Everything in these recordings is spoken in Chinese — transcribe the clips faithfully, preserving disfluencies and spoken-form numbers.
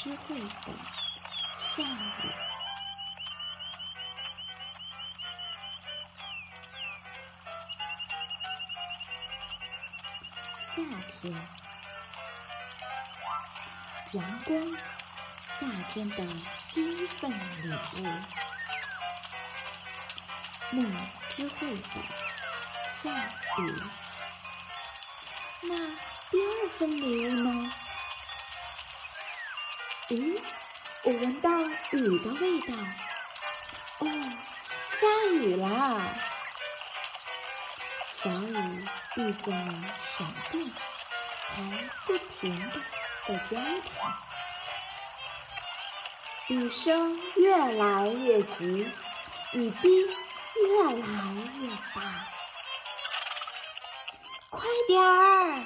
之绘本下雨。夏天，阳光，夏天的第一份礼物。木之绘本下雨。那第二份礼物呢？咦，我闻到雨的味道。哦，下雨啦！小雨遇见了闪电，还不停地在交谈。雨声越来越急，雨滴越来越大。快点儿！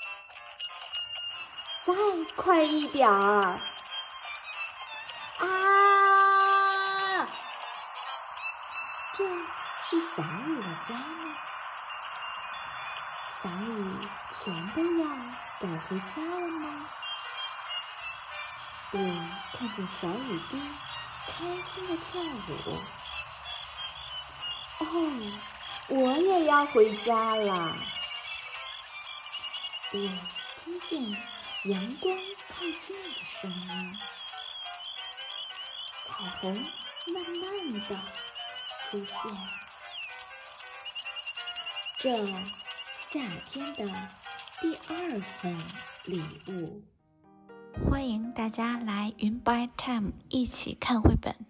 再快一点儿！啊！这是小雨的家吗？小雨全都要赶回家了吗？我看见小雨滴开心地跳舞。哦，我也要回家啦！我听见阳光靠近的声音，彩虹慢慢地出现。这夏天的第二份礼物。 欢迎大家来云 by Time 一起看绘本。